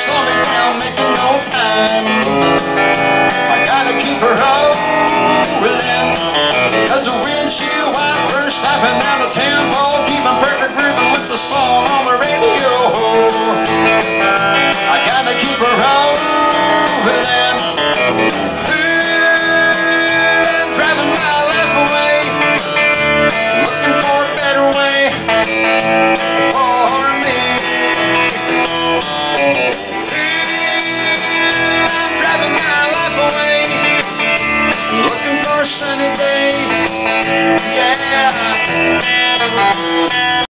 slow me down, making no time. I gotta keep her rolling, cause the windshield wipers slapping down the tempo, keeping perfect rhythm with the song on the radio.